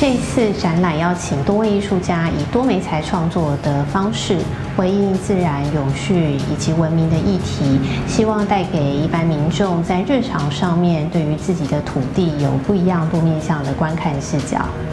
这一次展览邀请多位艺术家以多媒材创作的方式回应自然、永续以及文明的议题，希望带给一般民众在日常上面对于自己的土地有不一样多面向的观看视角。